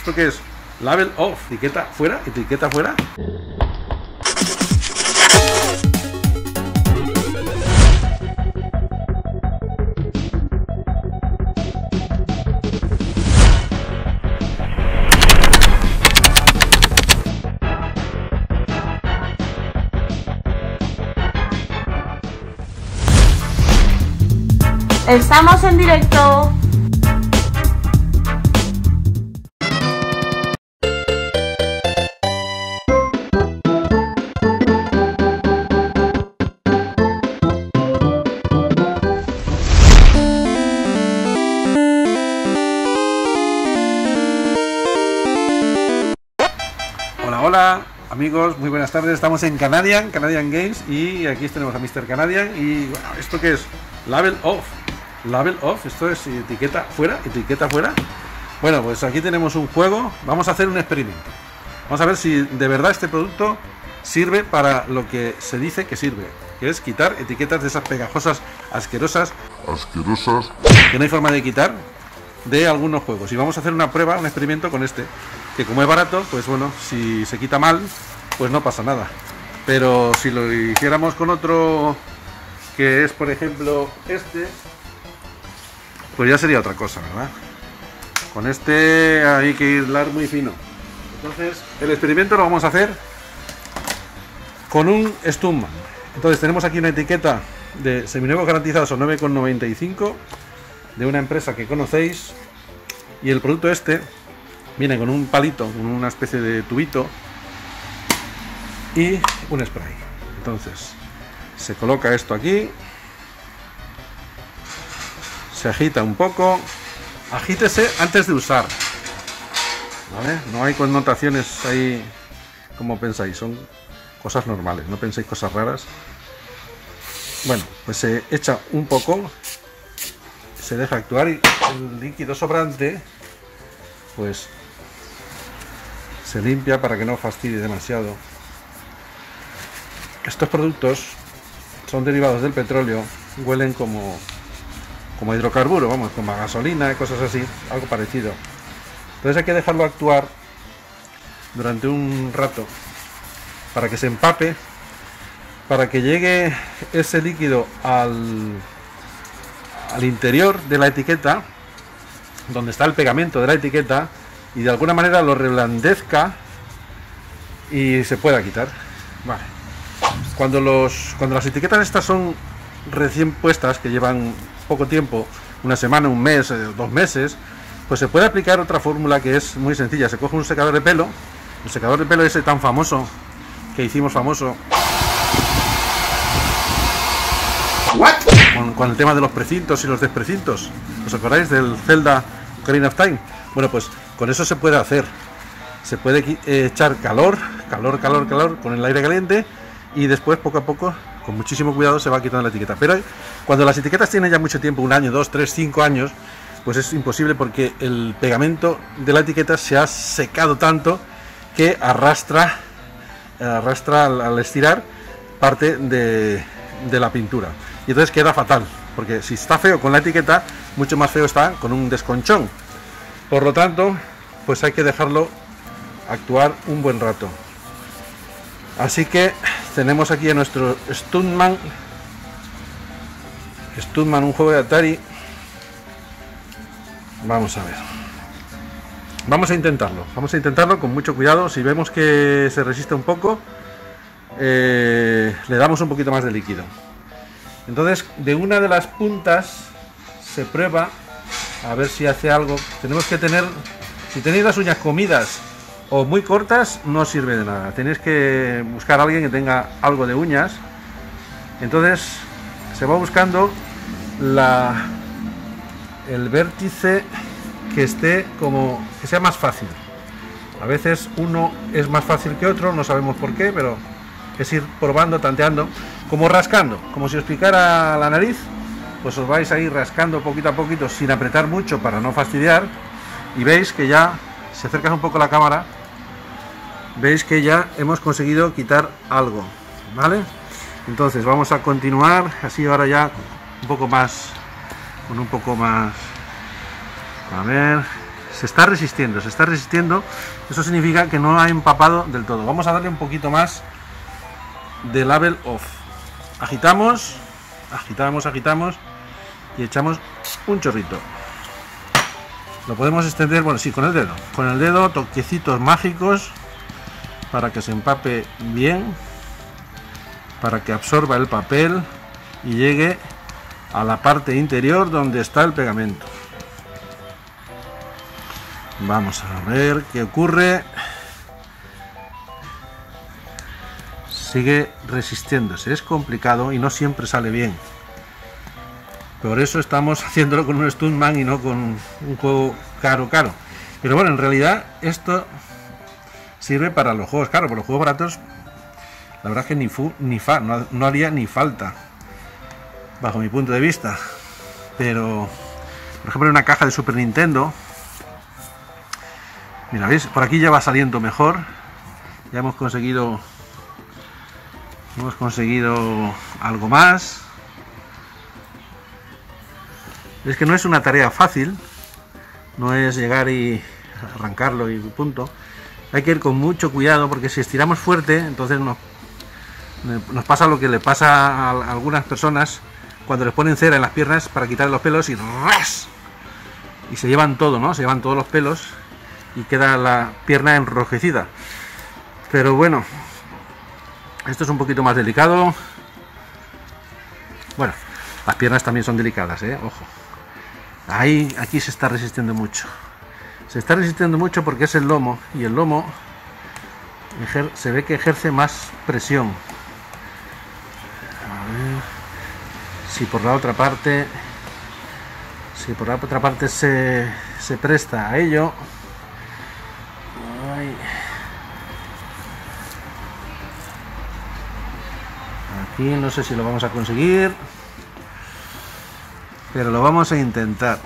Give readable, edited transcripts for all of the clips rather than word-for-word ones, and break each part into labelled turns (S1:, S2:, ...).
S1: ¿Esto qué es? Label off, etiqueta fuera, etiqueta fuera.
S2: Estamos en directo.
S1: Hola, hola amigos, muy buenas tardes. Estamos en Canadian Games y aquí tenemos a Mr. Canadian. Y bueno, ¿esto qué es? Label off. Label off, esto es etiqueta fuera, etiqueta fuera. Bueno, pues aquí tenemos un juego. Vamos a hacer un experimento. Vamos a ver si de verdad este producto sirve para lo que se dice que sirve, que es quitar etiquetas de esas pegajosas, asquerosas, que no hay forma de quitar de algunos juegos. Y vamos a hacer una prueba, un experimento con este, que como es barato, pues bueno, si se quita mal, pues no pasa nada. Pero si lo hiciéramos con otro, que es por ejemplo este, pues ya sería otra cosa, ¿verdad? Con este hay que hilar muy fino. Entonces, el experimento lo vamos a hacer con un Stuntman. Entonces, tenemos aquí una etiqueta de seminuevos garantizados o 9,95 de una empresa que conocéis. Y el producto este viene con un palito, con una especie de tubito y un spray. Entonces, se coloca esto aquí. Se agita un poco, agítese antes de usar, ¿vale? No hay connotaciones ahí como pensáis, son cosas normales, no penséis cosas raras. Bueno, pues se echa un poco, se deja actuar y el líquido sobrante pues se limpia para que no fastidie demasiado. Estos productos son derivados del petróleo, huelen como hidrocarburo, vamos, como a gasolina y cosas así, algo parecido. Entonces hay que dejarlo actuar durante un rato para que se empape, para que llegue ese líquido al interior de la etiqueta, donde está el pegamento de la etiqueta, y de alguna manera lo reblandezca y se pueda quitar. Vale. Cuando las etiquetas estas son recién puestas, que llevan poco tiempo, una semana, un mes, 2 meses, pues se puede aplicar otra fórmula que es muy sencilla. Se coge un secador de pelo, el secador de pelo ese tan famoso, que hicimos famoso con el tema de los precintos y los desprecintos. ¿Os acordáis del Zelda Ocarina of Time? Bueno, pues con eso se puede hacer. Se puede echar calor con el aire caliente y después poco a poco, con muchísimo cuidado, se va quitando la etiqueta. Pero cuando las etiquetas tienen ya mucho tiempo, 1 año, 2, 3, 5 años, pues es imposible porque el pegamento de la etiqueta se ha secado tanto que arrastra al estirar parte de la pintura. Y entonces queda fatal, porque si está feo con la etiqueta, mucho más feo está con un desconchón. Por lo tanto, pues hay que dejarlo actuar un buen rato. Así que tenemos aquí a nuestro Stuntman, un juego de Atari. Vamos a ver. Vamos a intentarlo con mucho cuidado. Si vemos que se resiste un poco, le damos un poquito más de líquido. Entonces, de una de las puntas se prueba a ver si hace algo. Tenemos que tener, si tenéis las uñas comidas o muy cortas, no sirve de nada. Tenéis que buscar a alguien que tenga algo de uñas. Entonces se va buscando el vértice que esté como que sea más fácil. A veces uno es más fácil que otro, no sabemos por qué, pero es ir probando, tanteando, como rascando, como si os picara la nariz, pues os vais a ir rascando poquito a poquito sin apretar mucho para no fastidiar, y veis que ya, si acercas un poco la cámara, veis que ya hemos conseguido quitar algo, ¿vale? Entonces vamos a continuar así ahora ya un poco más, con un poco más, a ver, se está resistiendo, se está resistiendo. Eso significa que no ha empapado del todo. Vamos a darle un poquito más de Label Off. Agitamos, agitamos, agitamos y echamos un chorrito. Lo podemos extender, bueno, sí, con el dedo, toquecitos mágicos para que se empape bien, para que absorba el papel y llegue a la parte interior donde está el pegamento. Vamos a ver qué ocurre. Sigue resistiéndose, es complicado y no siempre sale bien. Por eso estamos haciéndolo con un Stuntman y no con un juego caro. Pero bueno, en realidad esto sirve para los juegos caros. Por los juegos baratos, la verdad es que ni fu ni fa, no haría ni falta, bajo mi punto de vista. Pero, por ejemplo, en una caja de Super Nintendo, mira, ¿veis? Por aquí ya va saliendo mejor. Ya hemos conseguido algo más. Es que no es una tarea fácil, no es llegar y arrancarlo y punto. Hay que ir con mucho cuidado, porque si estiramos fuerte, entonces nos pasa lo que le pasa a algunas personas cuando les ponen cera en las piernas para quitar los pelos y ¡ras! Y se llevan todo, ¿no? Se llevan todos los pelos y queda la pierna enrojecida. Pero bueno, esto es un poquito más delicado. Bueno, las piernas también son delicadas, ojo. Aquí se está resistiendo mucho. Se está resistiendo mucho porque es el lomo, y el lomo se ve que ejerce más presión. A ver si por la otra parte se presta a ello. Ay. Aquí no sé si lo vamos a conseguir, pero lo vamos a intentar.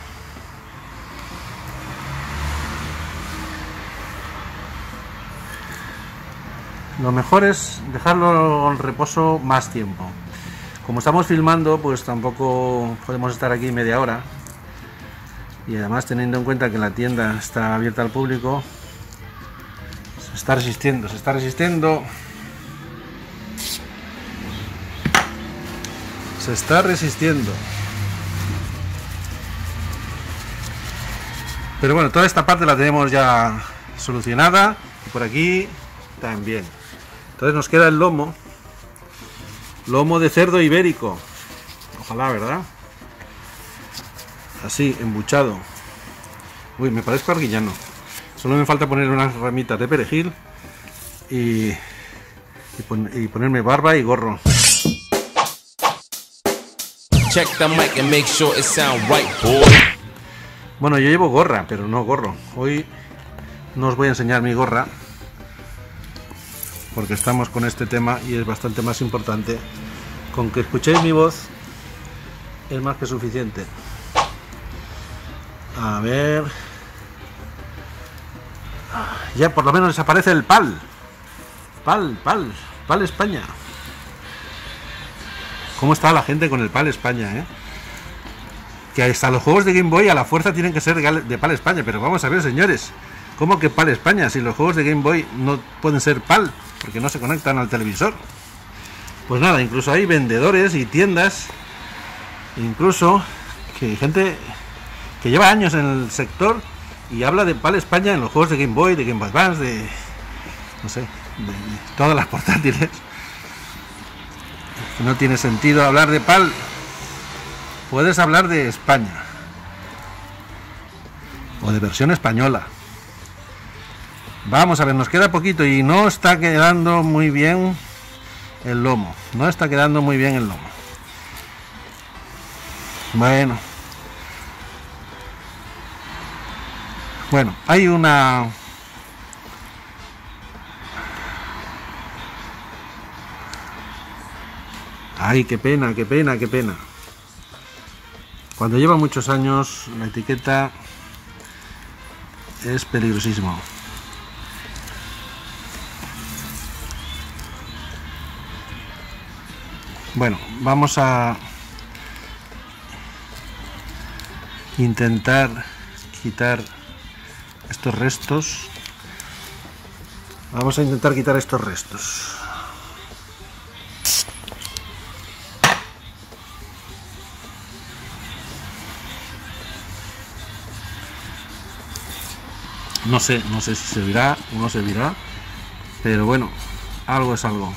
S1: Lo mejor es dejarlo en reposo más tiempo. Como estamos filmando, pues tampoco podemos estar aquí media hora. Y además, teniendo en cuenta que la tienda está abierta al público, se está resistiendo, se está resistiendo. Se está resistiendo. Pero bueno, toda esta parte la tenemos ya solucionada. Y por aquí también. Entonces nos queda el lomo. Lomo de cerdo ibérico. Ojalá, ¿verdad? Así, embuchado. Uy, me parezco arguillano. Solo me falta poner unas ramitas de perejil y ponerme barba y gorro.
S3: Check the mic and make sure it sound right, boy.
S1: Bueno, yo llevo gorra, pero no gorro. Hoy no os voy a enseñar mi gorra, porque estamos con este tema y es bastante más importante. Con que escuchéis mi voz es más que suficiente. A ver. Ya por lo menos desaparece el PAL. PAL España. ¿Cómo está la gente con el PAL España, Que hasta los juegos de Game Boy a la fuerza tienen que ser de PAL España. Pero vamos a ver, señores, ¿cómo que PAL España? Si los juegos de Game Boy no pueden ser PAL, porque no se conectan al televisor. Pues nada, incluso hay vendedores y tiendas, incluso que gente que lleva años en el sector y habla de PAL España en los juegos de Game Boy, de Game Boy Advance, de no sé, de todas las portátiles. No tiene sentido hablar de PAL. Puedes hablar de España o de versión española. Vamos a ver, nos queda poquito y no está quedando muy bien el lomo. No está quedando muy bien el lomo. Bueno, hay una... Ay, qué pena, qué pena, qué pena. Cuando lleva muchos años, la etiqueta es peligrosísimo. Bueno, vamos a intentar quitar estos restos. Vamos a intentar quitar estos restos. No sé si servirá o no servirá, pero bueno, algo es algo.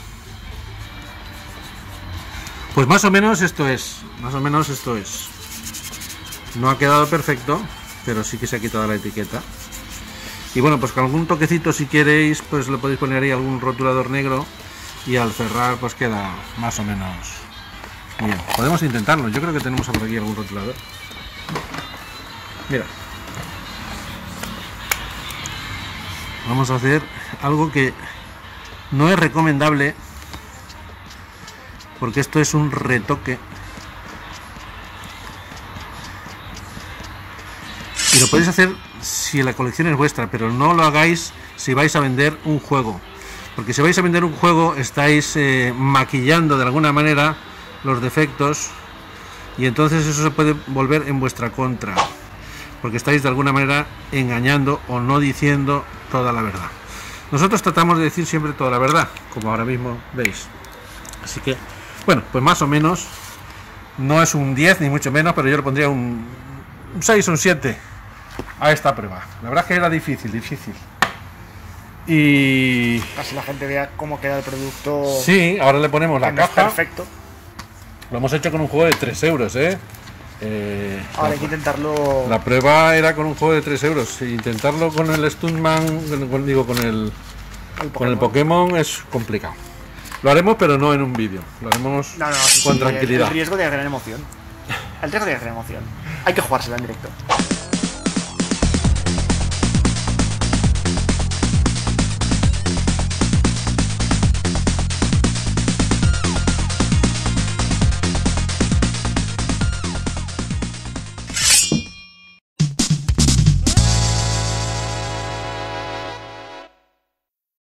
S1: Pues más o menos esto es, No ha quedado perfecto, pero sí que se ha quitado la etiqueta. Y bueno, pues con algún toquecito, si queréis, pues le podéis poner ahí algún rotulador negro y al cerrar pues queda más o menos bien. Podemos intentarlo, yo creo que tenemos por aquí algún rotulador. Mira. Vamos a hacer algo que no es recomendable, porque esto es un retoque. Y lo podéis hacer si la colección es vuestra, pero no lo hagáis si vais a vender un juego. Porque si vais a vender un juego estáis maquillando de alguna manera los defectos y entonces eso se puede volver en vuestra contra. Porque estáis de alguna manera engañando o no diciendo toda la verdad. Nosotros tratamos de decir siempre toda la verdad, como ahora mismo veis. Así que, bueno, pues más o menos, no es un 10 ni mucho menos, pero yo le pondría un 6 o un 7 a esta prueba. La verdad es que era difícil. Y
S4: casi la gente vea cómo queda el producto.
S1: sí, ahora le ponemos la caja.
S4: Perfecto.
S1: Lo hemos hecho con un juego de 3 euros,
S4: Ahora hay que intentarlo.
S1: La prueba era con un juego de 3 euros. Intentarlo con el Stuntman, con el Pokémon es complicado. Lo haremos, pero no en un vídeo. Lo haremos con tranquilidad.
S4: El riesgo de gran emoción. Hay que jugársela en directo.